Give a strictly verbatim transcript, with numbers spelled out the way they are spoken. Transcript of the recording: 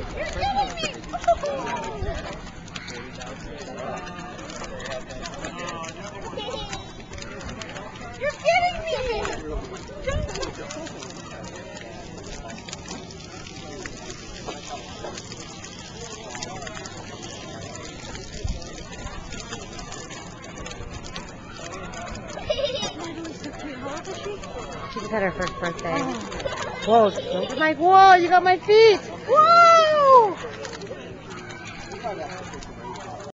You're kidding me! You're kidding me! She just had her first birthday. Oh. Whoa, look at my, whoa, you got my feet! Whoa!